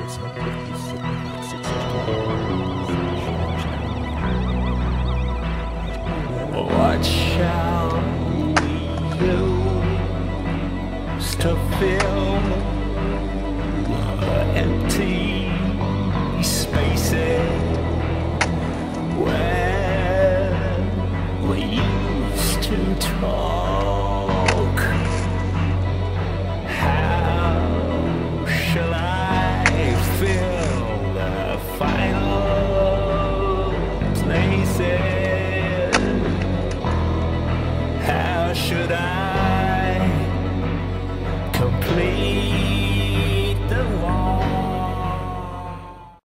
What shall we use to fill the empty spaces where we used to talk? How shall I fill the final places? How should I